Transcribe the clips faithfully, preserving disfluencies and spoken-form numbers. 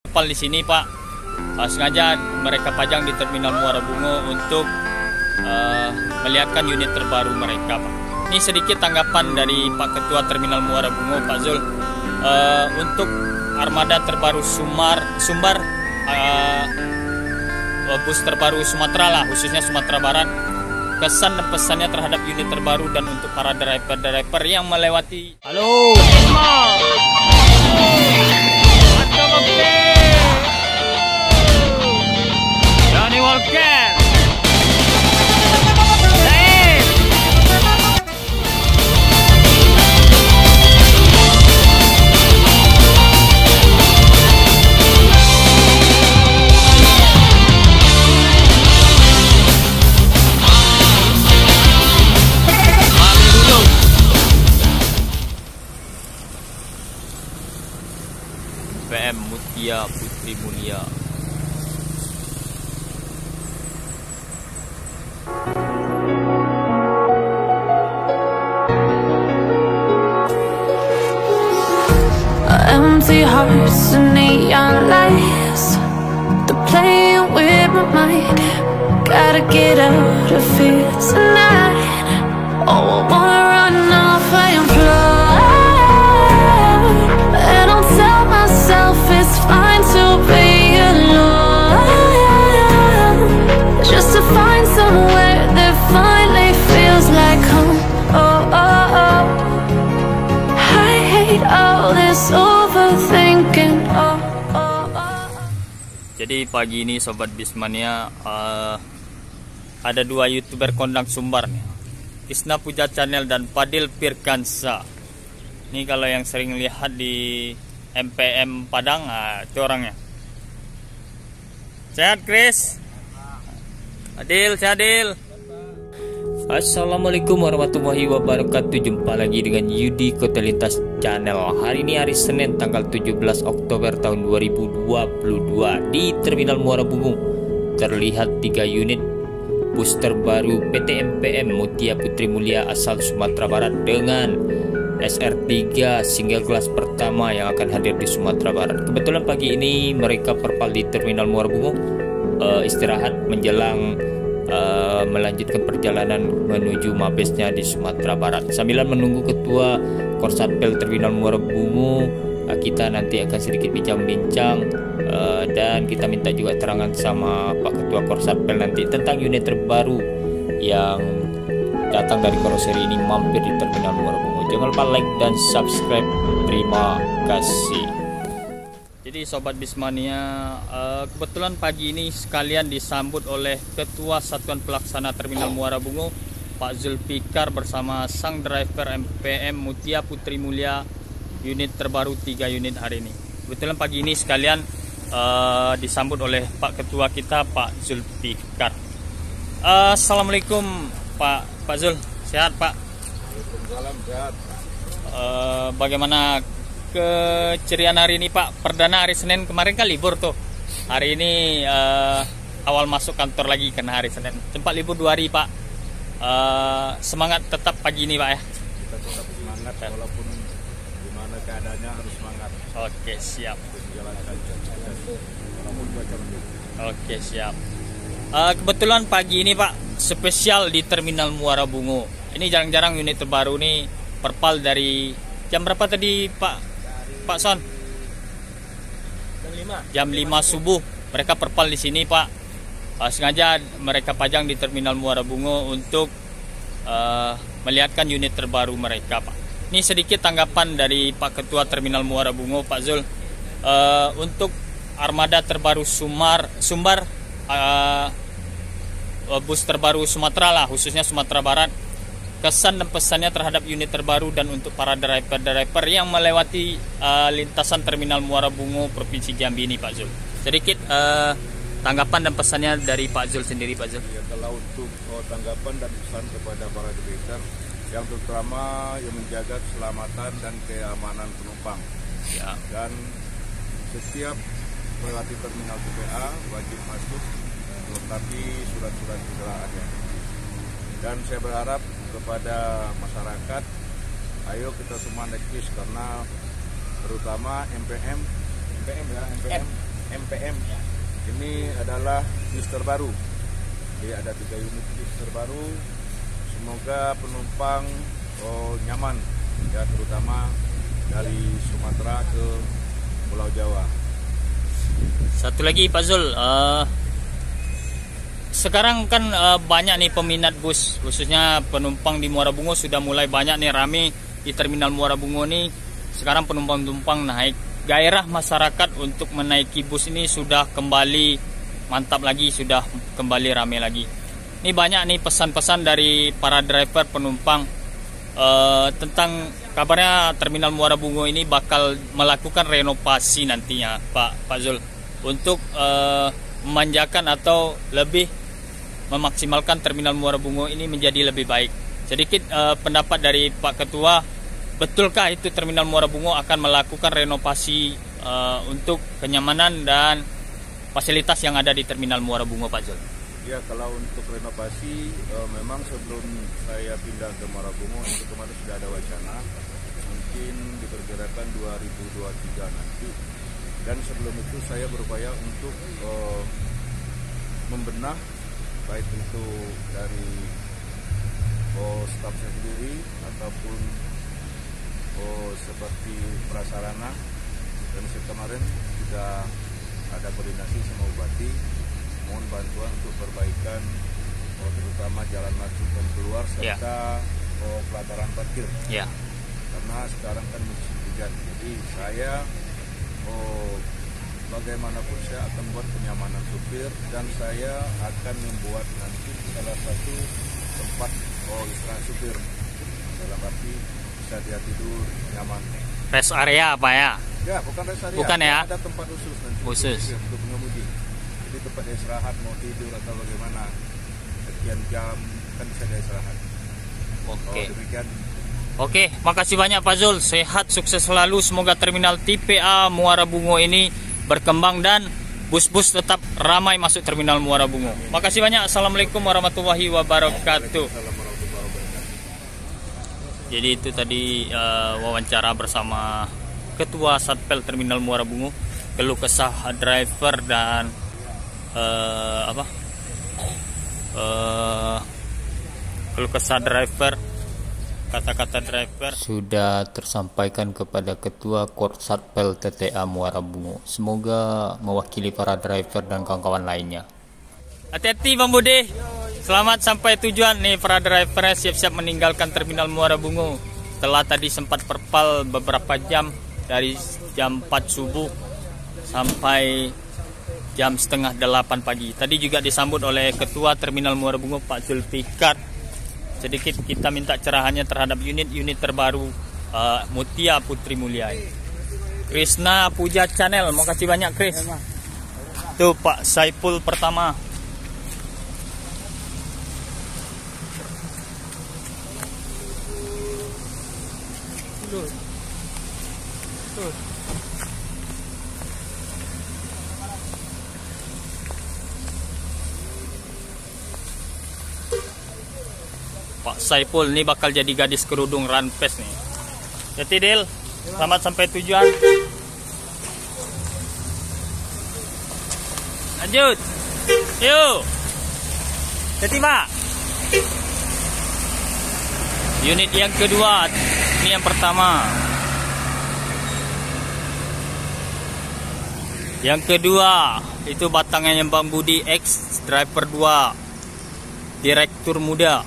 Kapal di sini Pak, uh, sengaja mereka pajang di Terminal Muara Bungo untuk uh, melihatkan unit terbaru mereka Pak. Ini sedikit tanggapan dari Pak Ketua Terminal Muara Bungo Pak Zul uh, untuk armada terbaru Sumar, Sumbar uh, bus terbaru Sumatera lah, khususnya Sumatera Barat. Kesan dan pesannya terhadap unit terbaru dan untuk para driver-driver yang melewati. Halo, Esma. Johnny Walker. P M Mutia Putri Mulia. Empty hearts and neon lights, they're playing with my mind. Gotta get out of here tonight. Oh, I wanna run off and fly, and I'll tell myself it's fine to be alone, just to find somewhere that finally feels like home. Oh, oh, oh. I hate all this overthinking. Oh, oh, oh. Jadi pagi ini Sobat Bismania, uh, ada dua YouTuber kondang Sumbar nih, Tisna Puja Channel dan Fadil Firkansa. Ini kalau yang sering lihat di M P M Padang, nah, itu orangnya. Sehat Chris? Adil, sehat Adil. Assalamualaikum warahmatullahi wabarakatuh. Jumpa lagi dengan Yudi Kota Lintas Channel. Hari ini hari Senin tanggal tujuh belas Oktober tahun dua ribu dua puluh dua. Di Terminal Muara Bungo terlihat tiga unit bus terbaru P T M P M Mutia Putri Mulia asal Sumatera Barat dengan S R tiga single class pertama yang akan hadir di Sumatera Barat. Kebetulan pagi ini mereka perpal di Terminal Muara Bungo, uh, istirahat menjelang Uh, melanjutkan perjalanan menuju mabesnya di Sumatera Barat. Sambil menunggu Ketua Korsatpel Terminal Muara Bungo, uh, kita nanti akan sedikit bincang-bincang uh, dan kita minta juga terangan sama Pak Ketua Korsatpel nanti tentang unit terbaru yang datang dari karoseri ini mampir di Terminal Muara Bungo. Jangan lupa like dan subscribe. Terima kasih. Jadi Sobat Bismania, uh, kebetulan pagi ini sekalian disambut oleh Ketua Satuan Pelaksana Terminal Muara Bungo, Pak Zulfikar, bersama sang driver M P M Mutia Putri Mulia unit terbaru tiga unit hari ini. Kebetulan pagi ini sekalian uh, disambut oleh Pak Ketua kita, Pak Zulfikar. Uh, Assalamualaikum Pak Pak Zul, sehat Pak? Waalaikumsalam, sehat. Uh, bagaimana keceriaan hari ini Pak? Perdana hari Senin, kemarin kan libur tuh. Hari ini uh, awal masuk kantor lagi karena hari Senin. Sempat libur dua hari Pak. Uh, semangat tetap pagi ini Pak ya? Kita tetap semangat ya, walaupun gimana keadaannya harus semangat. Oke siap. Menjalankan walaupun baca mendung. Oke siap. Uh, kebetulan pagi ini Pak spesial di Terminal Muara Bungo. Ini jarang-jarang unit terbaru nih perpal dari jam berapa tadi Pak? Pak Son, jam lima. jam lima subuh mereka perpal di sini Pak. Uh, sengaja mereka pajang di Terminal Muara Bungo untuk uh, melihatkan unit terbaru mereka Pak. Ini sedikit tanggapan dari Pak Ketua Terminal Muara Bungo Pak Zul uh, untuk armada terbaru Sumar, Sumbar uh, bus terbaru Sumatera lah, khususnya Sumatera Barat. Kesan dan pesannya terhadap unit terbaru dan untuk para driver-driver yang melewati uh, lintasan Terminal Muara Bungo Provinsi Jambi ini Pak Zul. Sedikit uh, tanggapan dan pesannya dari Pak Zul sendiri Pak Zul. Ya, kalau untuk oh, tanggapan dan pesan kepada para driver yang terutama yang menjaga keselamatan dan keamanan penumpang. Ya. Dan setiap melewati terminal T P A wajib masuk melengkapi surat-surat kendaraannya. Dan saya berharap kepada masyarakat, ayo kita semua naik bis karena terutama M P M, M P M ya, M P M, P M. Ini adalah bus terbaru. Jadi ada tiga unit bus terbaru. Semoga penumpang oh, nyaman, ya terutama dari Sumatera ke Pulau Jawa. Satu lagi Pak Zul, uh, sekarang kan uh, banyak nih peminat bus, khususnya penumpang di Muara Bungo sudah mulai banyak nih rame di terminal Muara Bungo nih. Sekarang penumpang-penumpang naik, gairah masyarakat untuk menaiki bus ini sudah kembali mantap lagi, sudah kembali rame lagi. Ini banyak nih pesan-pesan dari para driver penumpang uh, tentang kabarnya terminal Muara Bungo ini bakal melakukan renovasi nantinya Pak Pak Zul untuk uh, memanjakan atau lebih memaksimalkan terminal Muara Bungo ini menjadi lebih baik. Sedikit uh, pendapat dari Pak Ketua, betulkah itu terminal Muara Bungo akan melakukan renovasi uh, untuk kenyamanan dan fasilitas yang ada di terminal Muara Bungo Pak Zul? Ya, kalau untuk renovasi uh, memang sebelum saya pindah ke Muara Bungo itu kemarin sudah ada wacana, mungkin diperkirakan dua ribu dua puluh tiga nanti. Dan sebelum itu saya berupaya untuk uh, membenah baik itu dari oh, staf saya sendiri ataupun oh, seperti prasarana. Dan kemarin sudah ada koordinasi sama Bupati, mohon bantuan untuk perbaikan oh, terutama jalan masuk dan keluar serta yeah. oh, pelataran parkir. Yeah. Karena sekarang kan musim hujan, jadi saya oh, bagaimanapun saya akan buat kenyamanan supir, dan saya akan membuat nanti salah satu tempat oh, istirahat supir, dalam arti bisa dia tidur nyaman. Rest area apa ya? Ya, bukan rest area. Bukan ya? Ada tempat khusus nanti khusus untuk, untuk pengemudi. Jadi tempat istirahat, mau tidur atau bagaimana, sekian jam kan bisa dia istirahat. Oke. Okay. Oh, demikian. Oke, makasih banyak Pak Zul. Sehat, sukses selalu. Semoga terminal T P A Muara Bungo ini berkembang dan bus-bus tetap ramai masuk terminal Muara Bungo. Makasih banyak. Assalamualaikum warahmatullahi wabarakatuh. Jadi itu tadi uh, wawancara bersama Ketua Satpel Terminal Muara Bungo, keluh kesah driver dan uh, apa? Uh, keluh kesah driver. Kata-kata driver sudah tersampaikan kepada Ketua Korsatpel T T A Muara Bungo. Semoga mewakili para driver dan kawan-kawan lainnya. Hati-hati Bang Budi. Selamat sampai tujuan nih para driver, siap-siap meninggalkan terminal Muara Bungo. Setelah tadi sempat perpal beberapa jam dari jam empat subuh sampai jam setengah delapan pagi. Tadi juga disambut oleh Ketua Terminal Muara Bungo Pak Zulfikar. Sedikit kita minta cerahannya terhadap unit-unit terbaru uh, Mutia Putri Mulia. Krisna Puja Channel, mau kasih banyak Kris. Tuh Pak Saipul pertama. Tuh. Tuh. Pak Saipul ini bakal jadi gadis kerudung rampes nih. Jadi Del, selamat sampai tujuan. Lanjut. Yuk. Jadi Pak. Unit yang kedua, ini yang pertama. Yang kedua, itu batangannya Bang Budi X, driver dua, direktur muda.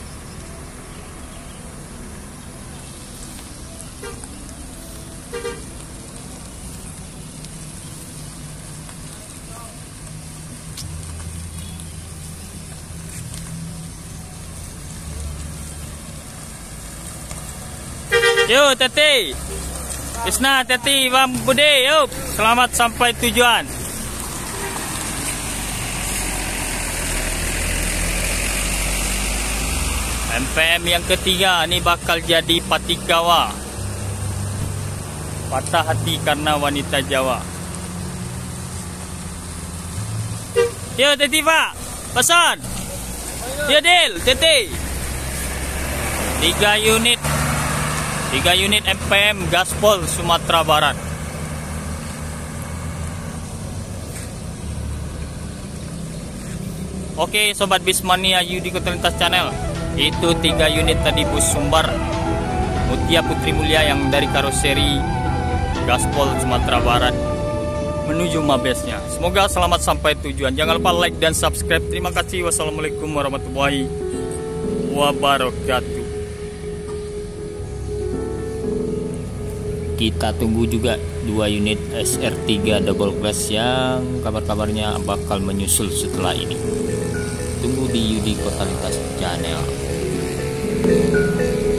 Yuk Teti, Krisna, Teti, Bang Budi, yuk selamat sampai tujuan. M P M yang ketiga ini bakal jadi Patikawa, patah hati karena wanita Jawa. Yuk Teti Pak, pesan. Yuk Del, Teti. Tiga unit. Tiga unit M P M Gaspol Sumatera Barat. Oke Sobat Bismania Yudi Kota Lintas Channel, itu tiga unit tadi bus Sumbar Mutia Putri Mulia yang dari karoseri Gaspol Sumatera Barat menuju Mabesnya. Semoga selamat sampai tujuan. Jangan lupa like dan subscribe. Terima kasih. Wassalamualaikum warahmatullahi wabarakatuh. Kita tunggu juga dua unit S R tiga double class yang kabar-kabarnya bakal menyusul setelah ini. Tunggu di Yudi Kota Lintas Channel.